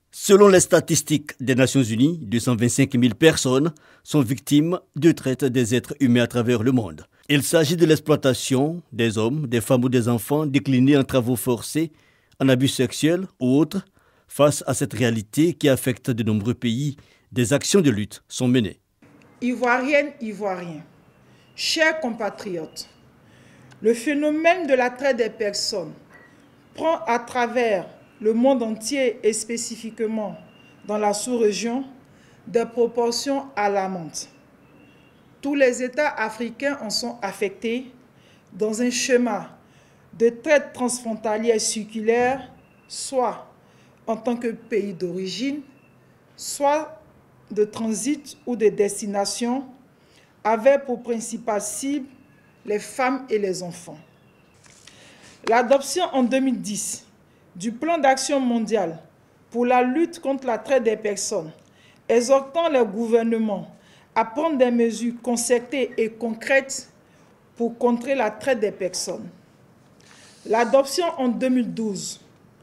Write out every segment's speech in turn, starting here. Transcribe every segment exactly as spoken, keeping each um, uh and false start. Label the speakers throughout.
Speaker 1: Selon les statistiques des Nations Unies, deux cent vingt-cinq mille personnes sont victimes de traite des êtres humains à travers le monde. Il s'agit de l'exploitation des hommes, des femmes ou des enfants déclinés en travaux forcés, en abus sexuels ou autres. Face à cette réalité qui affecte de nombreux pays, des actions de lutte sont menées.
Speaker 2: Ivoiriennes, Ivoiriens, chers compatriotes, le phénomène de la traite des personnes prend à travers le monde entier et spécifiquement dans la sous-région des proportions alarmantes. Tous les États africains en sont affectés dans un schéma de traite transfrontalière circulaire, soit en tant que pays d'origine, soit de transit ou de destination, avec pour principale cible les femmes et les enfants. L'adoption en deux mille dix du plan d'action mondial pour la lutte contre la traite des personnes, exhortant les gouvernements à prendre des mesures concertées et concrètes pour contrer la traite des personnes. L'adoption en deux mille douze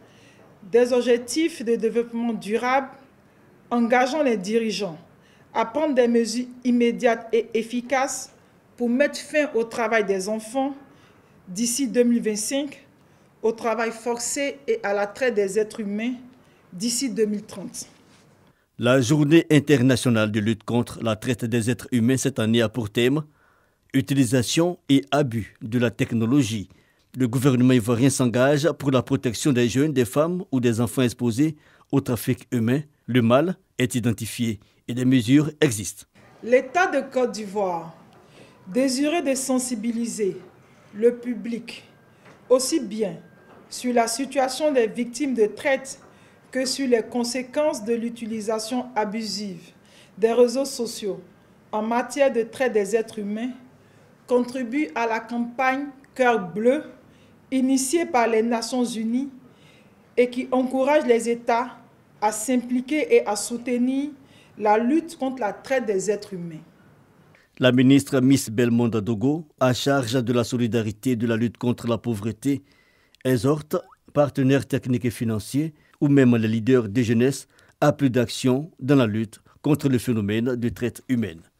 Speaker 2: des objectifs de développement durable engageant les dirigeants à prendre des mesures immédiates et efficaces pour mettre fin au travail des enfants d'ici deux mille vingt-cinq, au travail forcé et à la traite des êtres humains d'ici deux mille trente.
Speaker 1: La journée internationale de lutte contre la traite des êtres humains cette année a pour thème « Utilisation et abus de la technologie ». Le gouvernement ivoirien s'engage pour la protection des jeunes, des femmes ou des enfants exposés au trafic humain. Le mal est identifié et des mesures existent.
Speaker 2: L'État de Côte d'Ivoire désirait de sensibiliser le public aussi bien sur la situation des victimes de traite que sur les conséquences de l'utilisation abusive des réseaux sociaux en matière de traite des êtres humains, contribue à la campagne Cœur Bleu initiée par les Nations Unies et qui encourage les États à s'impliquer et à soutenir la lutte contre la traite des êtres humains.
Speaker 1: La ministre Miss Belmondo Dogo, à charge de la solidarité et de la lutte contre la pauvreté, exhorte partenaires techniques et financiers ou même les leaders de jeunesse à plus d'action dans la lutte contre le phénomène de traite humaine.